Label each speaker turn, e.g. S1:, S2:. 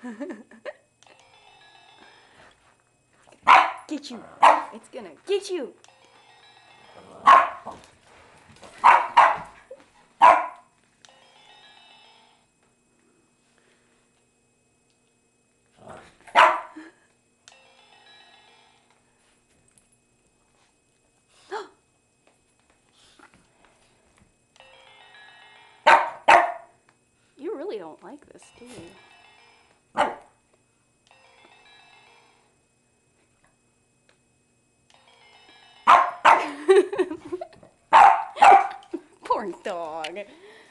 S1: Get you. It's gonna get you. You really don't like this, do you? Poor dog.